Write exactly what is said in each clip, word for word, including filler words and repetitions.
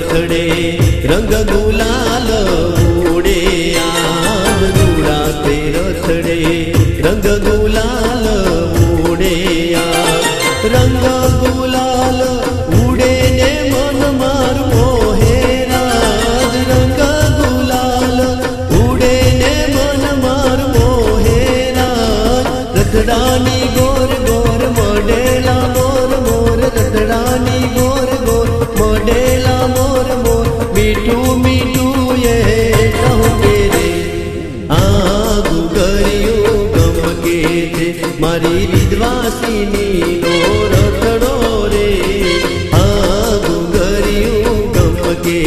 રથડે રંગ ગુલાલ ઉડે આમ રૂડા તે રથડે રંગ ગુલાલ ઉડે આમ રંગ ગુલાલ ઉડે ને મન મારું મોહે રાજ રંગ ગુલાલ ઉડે ને મન મારું મોહે રાજ રથડાની ગોર ગોર મોડેલા મોર મોર રથડાની ગોર ગોર મોડેલા મોર મોર મીઠું મીઠું એ કહું કે રે આ ગુગરિયું ગમકે છે મારી વિધવાસીની નો રથડો રે આ ગુગરિયું ગમકે છે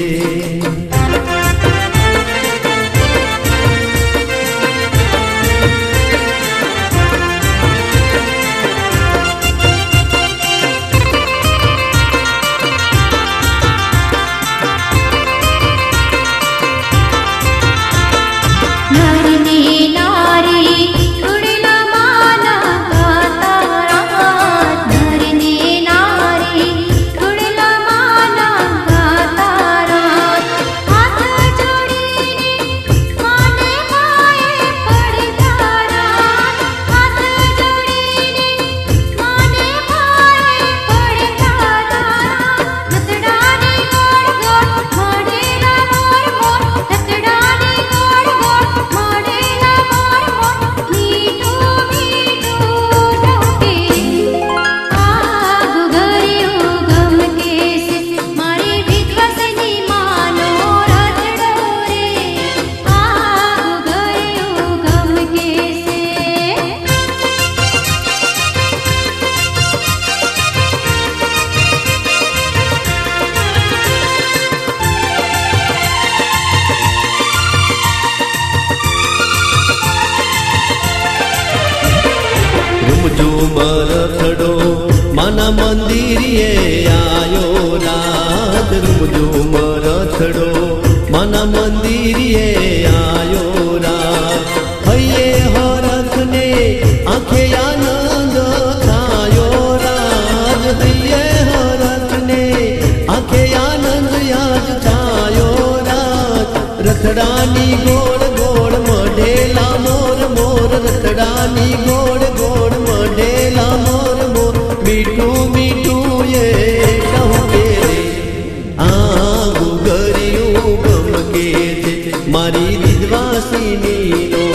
રથડો માના મંદિરે આયો રાત રૂમઝૂમ રથડો માના મંદિરે આયો રાત હૈયે હરખ ને આંખે આનંદ થાયો રાજ હૈયે હરખ ને આંખે આનંદ યાદ થાયો રાત રથડાની ગોળ ગોળ મઢેલા મોર મોર રથડાની ગોળ ગોળ મઢેલા મોર મોર મીઠું મીઠું એ કહું કે રે આ ગુગરિયું ગમકે છે મારી વિધવાસીની નો